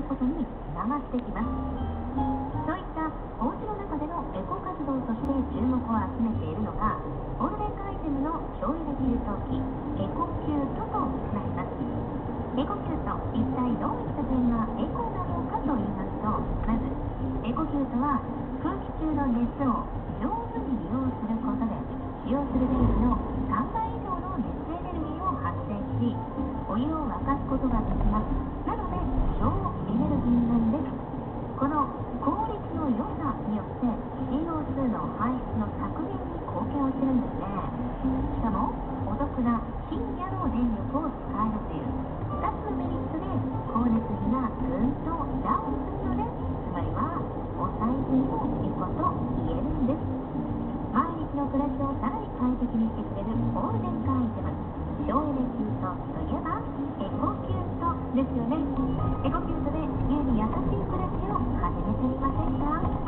ことにつながってきます。そういったお家の中でのエコ活動として注目を集めているのが、オール電化アイテムの省エネ給湯器エコキュートとなります。エコキュート、一体どういった点がエコなのかと言いますと、まずエコキュートは空気中の熱を上手に利用することで、使用する電気の3倍以上の熱エネルギーを発生し、お湯を沸かすことができます。なので省エネルギーなんです。この効率の良さによって CO2 の排出の削減に貢献をしてるんですね。しかもお得な深夜の電力を使えるという2つのメリットで光熱費がぐんとダウンするので、つまりはお財布にもいいこと言えるんです。毎日の暮らしをさらに快適にしてくれるオール電化アイテム、省エネ給湯器といえばエコキュートですよね。エコキュートで家に優しい暮らしを始めてみませんか？